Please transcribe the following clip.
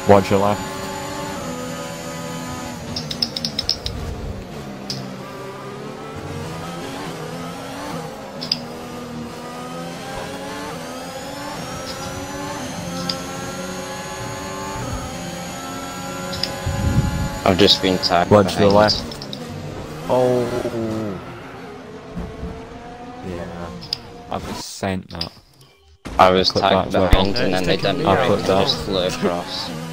Watch your left. I've just been tagged. Watch the behind. left. Oh. Yeah. I've just sent that. I was Clip tagged that as well. behind No, and he's then they taking didn't me out. brake, they just flew across.